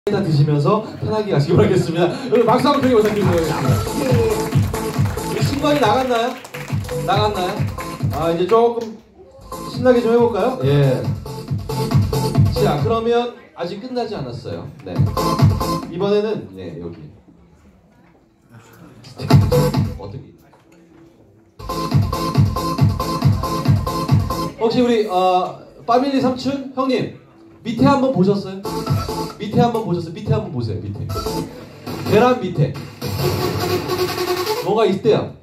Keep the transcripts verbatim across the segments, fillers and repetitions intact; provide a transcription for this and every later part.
다 드시면서 편하게 가시기 바라겠습니다. 여러분 박수 한번 크게 부탁드리겠습니다. 신관이 나갔나요? 나갔나요? 아 이제 조금 신나게 좀 해볼까요? 예. 자 그러면 아직 끝나지 않았어요. 네. 이번에는 네 여기 어떻게? 혹시 우리 어, 파밀리 삼촌 형님 밑에 한번 보셨어요? 밑에 한번 보셨어요? 밑에 한번 보세요. 밑에 계란 밑에 뭐가 있대요.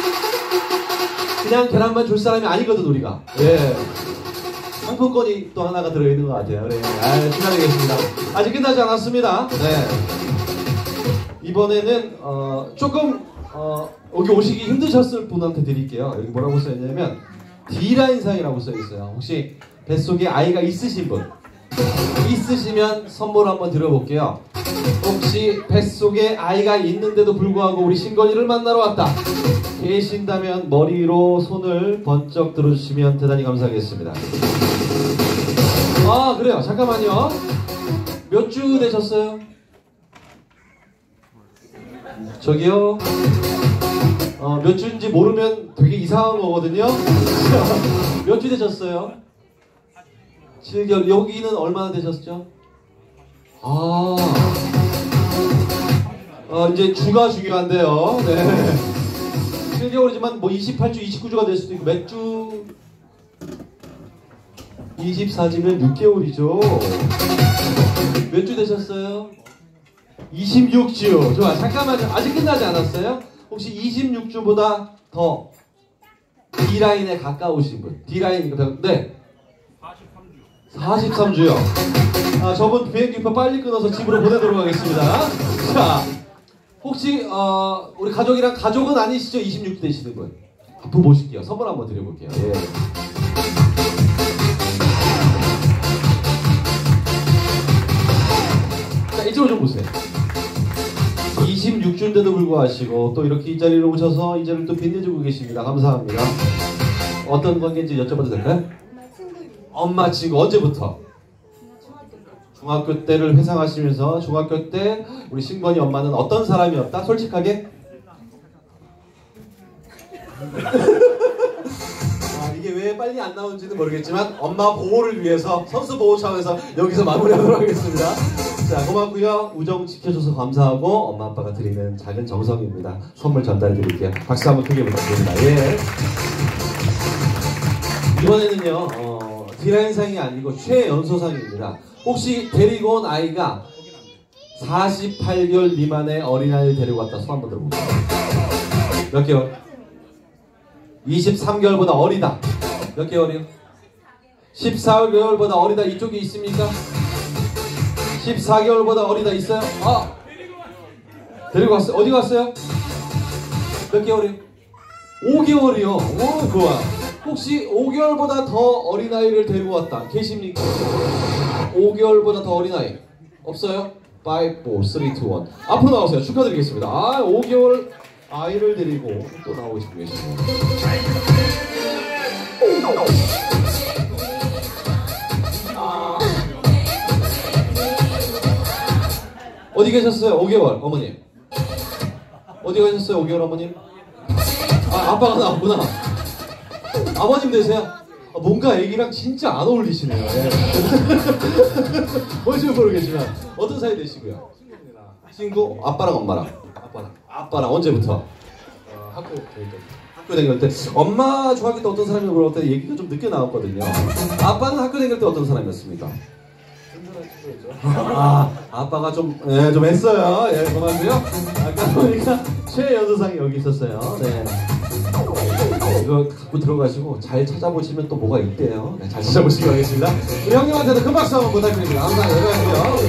그냥 계란만 줄 사람이 아니거든 우리가. 예. 상품권이 또 하나가 들어있는 것 같아요. 그래. 아, 축하드리겠습니다. 아직 끝나지 않았습니다. 네. 이번에는 어, 조금 어, 여기 오시기 힘드셨을 분한테 드릴게요. 여기 뭐라고 써있냐면 D라인상이라고 써있어요. 혹시 뱃속에 아이가 있으신 분 있으시면 선물 한번 드려볼게요. 혹시 뱃속에 아이가 있는데도 불구하고 우리 신건이를 만나러 왔다 계신다면 머리로 손을 번쩍 들어주시면 대단히 감사하겠습니다. 아 그래요. 잠깐만요. 몇 주 되셨어요? 저기요. 어, 몇 주인지 모르면 되게 이상한 거거든요. 몇 주 되셨어요? 칠 개월. 여기는 얼마나 되셨죠? 아, 어, 이제 주가 중요한데요. 네. 칠 개월이지만 뭐 이십팔 주, 이십구 주가 될 수도 있고 몇 주? 이십사 주면 육 개월이죠. 몇 주 되셨어요? 이십육 주. 좋아. 잠깐만요. 아직 끝나지 않았어요? 혹시 이십육 주보다 더 D라인에 가까우신 분? D라인, 네. 사십삼 주요. 아, 저분 비행기표 빨리 끊어서 집으로 보내도록 하겠습니다. 자, 혹시 어, 우리 가족이랑 가족은 아니시죠? 이십육 주 되시는 분. 한번 보실게요. 선물 한번 드려볼게요. 예. 자, 이쪽으로 좀 보세요. 이십육 주인데도 불구하고 또 이렇게 이 자리로 오셔서 이 자리를 또 빛내주고 계십니다. 감사합니다. 어떤 관계인지 여쭤봐도 될까요? 엄마 친구. 언제부터? 중학교 때를 회상하시면서 중학교 때 우리 신건이 엄마는 어떤 사람이었다? 솔직하게? 아, 이게 왜 빨리 안 나오는지는 모르겠지만 엄마 보호를 위해서 선수 보호 차원에서 여기서 마무리하도록 하겠습니다. 자, 고맙고요. 우정 지켜줘서 감사하고 엄마 아빠가 드리는 작은 정성입니다. 선물 전달해 드릴게요. 박수 한번 크게 부탁드립니다. 예. 이번에는요. 어, D라인상이 아니고 최연소상입니다. 혹시 데리고 온 아이가 사십팔 개월 미만의 어린아이를 데리고 왔다 손 한번 들어보세요. 몇 개월? 이십삼 개월보다 어리다. 몇 개월이요? 십사 개월보다 어리다. 이쪽에 있습니까? 십사 개월보다 어리다 있어요? 아! 데리고 왔어요. 어디 갔어요? 몇 개월이요? 오 개월이요. 오, 좋아. 혹시 오 개월보다 더 어린아이를 데리고 왔다 계십니까? 오 개월보다 더 어린아이 없어요? 오, 사, 삼, 이, 일 앞으로 나오세요. 축하드리겠습니다. 아, 오 개월 아이를 데리고 또 나오시고 계시네요. 아. 어디 계셨어요? 오 개월 어머님 어디 가셨어요? 오 개월 어머님? 아, 아빠가 나왔구나. 아버님 되세요? 아, 뭔가 애기랑 진짜 안 어울리시네요. 예. 뭔지 모르겠지만 어떤 사이 되시고요? 친구? 아빠랑 엄마랑? 아빠랑. 아빠랑 언제부터? 어, 학교 다닐 때. 학교 다닐 때. 엄마 중학교 때 어떤 사람이 물어볼 때 얘기가 좀 늦게 나왔거든요. 아빠는 학교 다닐 때 어떤 사람이었습니까? 아, 아빠가 좀, 예, 좀 했어요. 예, 고맙고요. 아까 보니까 최연소상이 여기 있었어요. 네. 이거 갖고 들어가시고 잘 찾아보시면 또 뭐가 있대요. 네, 잘 찾아보시기 바라겠습니다. 우리 형님한테도 큰 박수 한번 부탁드립니다. 항상 열어야고요.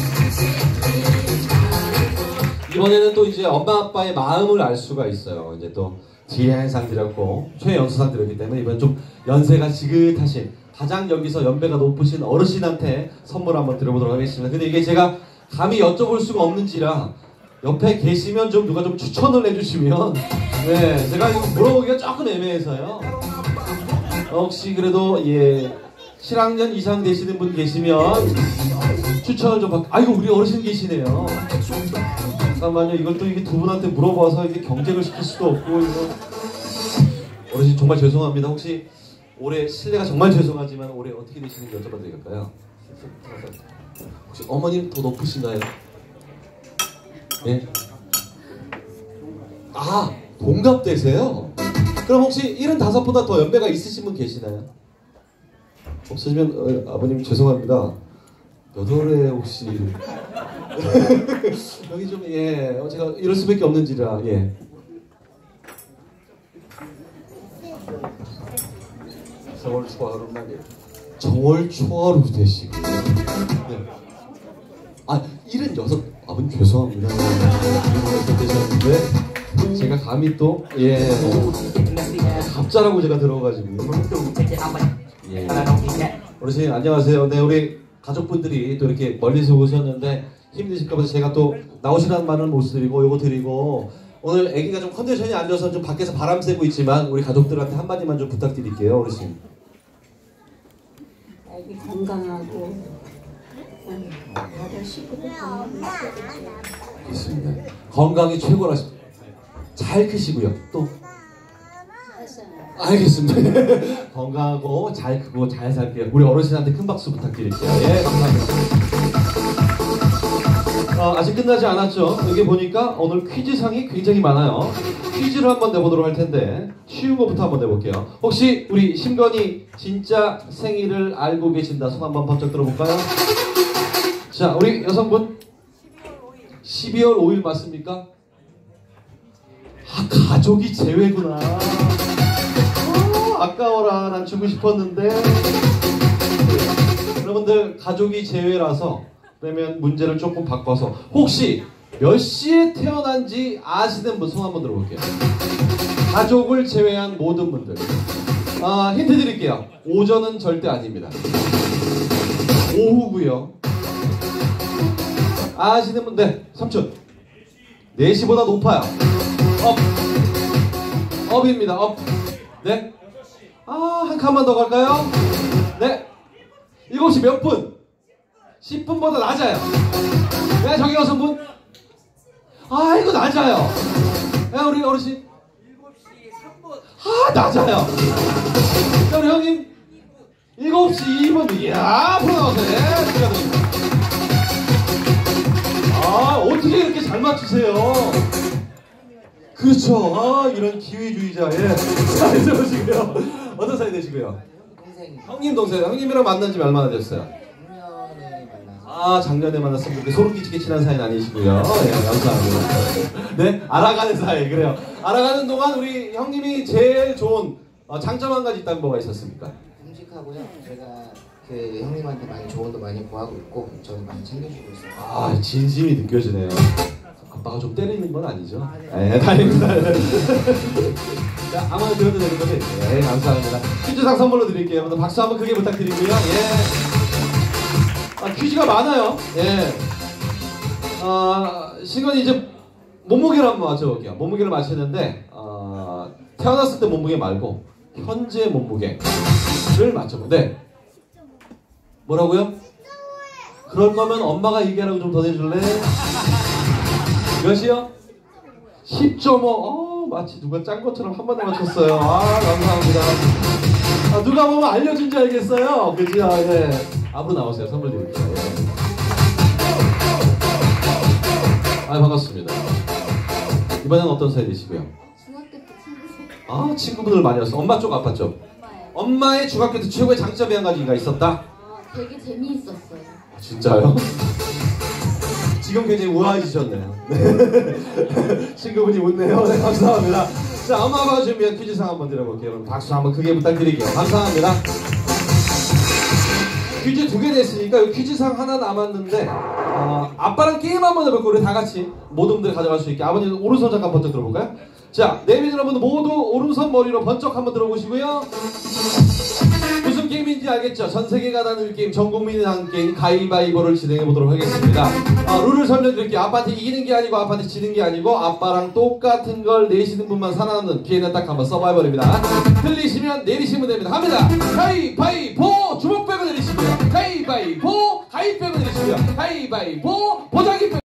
이번에는 또 이제 엄마 아빠의 마음을 알 수가 있어요. 이제 또 D라인상 드렸고 최연소상 드렸기 때문에 이번 좀 연세가 지긋하신 가장 여기서 연배가 높으신 어르신한테 선물 한번 드려보도록 하겠습니다. 근데 이게 제가 감히 여쭤볼 수가 없는지라 옆에 계시면 좀 누가 좀 추천을 해주시면 네 제가 이거 물어보기가 조금 애매해서요. 혹시 그래도 예 칠 학년 이상 되시는 분 계시면 추천을 좀 받... 아이고 우리 어르신 계시네요. 잠깐만요. 이걸 또 이게 두 분한테 물어봐서 이게 경쟁을 시킬 수도 없고 이거 어르신 정말 죄송합니다. 혹시 올해 실례가 정말 죄송하지만 올해 어떻게 되시는지 여쭤봐도 될까요? 혹시 어머님 더 높으신가요? 네? 아 동갑되세요? 그럼 혹시 일흔다섯보다 더 연배가 있으신 분 계시나요? 없으시면 어, 아버님 죄송합니다. 몇 월에 혹시 여기 좀 예 제가 이럴 수밖에 없는지라 예. 정월 초하루 날에 정월 초하루 되시고 네. 아 일흔여섯 아버님 죄송합니다. 일흔여섯 되셨는데 제가 감히 또 예 갑자라고 제가 들어가지고 예. 어르신 안녕하세요. 네 우리 가족분들이 또 이렇게 멀리서 오셨는데 힘드실까 봐서 제가 또 나오시라는 말은 못 드리고 요거 드리고 오늘 아기가 좀 컨디션이 안 좋아서 좀 밖에서 바람 쐬고 있지만 우리 가족들한테 한마디만 좀 부탁드릴게요. 어르신. 아기 건강하고 다들 식구들 건강하고 알겠습니다. 건강이 최고라. 잘 크시고요. 또 알겠습니다. 건강하고 잘 크고 잘 살게요. 우리 어르신한테 큰 박수 부탁드릴게요. 예, 감사합니다. 어, 아직 끝나지 않았죠? 여기 보니까 오늘 퀴즈상이 굉장히 많아요. 퀴즈를 한번 내보도록 할 텐데 쉬운 것부터 한번 내볼게요. 혹시 우리 심건이 진짜 생일을 알고 계신다? 손 한번 번쩍 들어볼까요? 자, 우리 여성분 십이월 오일 맞습니까? 아, 가족이 제외구나. 아까워라. 난 주고 싶었는데. 여러분들 가족이 제외라서 그러면 문제를 조금 바꿔서 혹시 몇 시에 태어난지 아시는 분 손 한번 들어볼게요. 가족을 제외한 모든 분들. 아, 힌트 드릴게요. 오전은 절대 아닙니다. 오후고요. 아시는 분, 네, 삼촌. 네 시보다 높아요. 업. 업입니다. 업. 네. 아, 한 칸만 더 갈까요? 네. 일곱 시 몇 분? 십 분보다 낮아요. 네, 저기 여성분. 아, 이거 낮아요. 네, 우리 어르신. 일곱 시 삼 분. 아, 낮아요. 자, 우리 형님. 일곱 시 이 분. 이야, 앞으로 나오세요. 네, 축하드립니다. 아, 어떻게 이렇게 잘 맞추세요? 그렇죠. 아, 이런 기회주의자. 예. 자, 이제 보시고요. 어떤 사이 되시고요? 동생 형님 동생. 형님이랑 만난 지 얼마나 됐어요? 작년에 만나서 아, 작년에 만났으면 소름 끼치게 친한 사이는 아니시고요. 예, 감사합니다. 네, 알아가는 사이. 그래요. 알아가는 동안 우리 형님이 제일 좋은 어, 장점 한 가지 있다면 뭐가 있었습니까? 듬직하고요. 제가 그 형님한테 많이 조언도 많이 구하고 있고 저는 많이 챙겨주고 있어요. 아, 진심이 느껴지네요. 아빠가 좀 때리는 건 아니죠? 네, 다행입니다. 자, 아무나 들어도 되는 거죠? 네, 감사합니다. 퀴즈상 선물로 드릴게요. 여러분들 박수 한번 크게 부탁드리고요. 예. 아, 퀴즈가 많아요. 예. 아, 시간이 이제 몸무게를 한번 맞춰볼게요. 몸무게를 맞추는데, 어, 태어났을 때 몸무게 말고, 현재 몸무게를 맞춰볼게요. 네. 뭐라고요? 그럴 거면 엄마가 얘기하라고 좀 더 내줄래? 몇이요? 십 점 오. 어, 마치 누가 짠 것처럼 한 번에 맞췄어요. 아, 감사합니다. 아, 누가 보면 알려준 줄 알겠어요. 그죠? 네. 앞으로 나오세요. 선물 드릴게요. 예. 아, 반갑습니다. 이번엔 어떤 사이 되시고요? 중학교 때 친구들 아, 친구분들 많이 왔어. 엄마 쪽, 아빠 쪽? 엄마예요. 엄마의 중학교 때 최고의 장점이 한 가지가 있었다? 아, 되게 재미있었어요. 아, 진짜요? 지금 굉장히 우아해지셨네요. 네. 친구분이 웃네요. 네, 감사합니다. 자, 엄마 아빠가 준비한 퀴즈상 한번 드려볼게요. 여러분 박수 한번 크게 부탁드릴게요. 감사합니다. 퀴즈 두 개 됐으니까 이 퀴즈상 하나 남았는데 어, 아빠랑 게임 한번 해볼게요. 우리 다 같이 모든 분들 가져갈 수 있게. 아버님 오른손 잠깐 번쩍 들어볼까요? 자, 내빈 여러분 모두 오른손 머리로 번쩍 한번 들어보시고요. 무슨 무슨 게임인지 알겠죠? 전 세계가 나눌 게임, 전 국민이 나눌 게임 가위바위보를 진행해 보도록 하겠습니다. 아, 룰을 설명드릴게요. 아빠한테 이기는 게 아니고 아빠한테 지는 게 아니고 아빠랑 똑같은 걸 내시는 분만 살아남는 기회는 딱 한번 서바이벌입니다. 틀리시면 내리시면 됩니다. 갑니다. 가위바위보 주먹 빼고 내리시고요. 가위바위보 가위 빼고 내리시고요. 가위바위보 보자기 빼고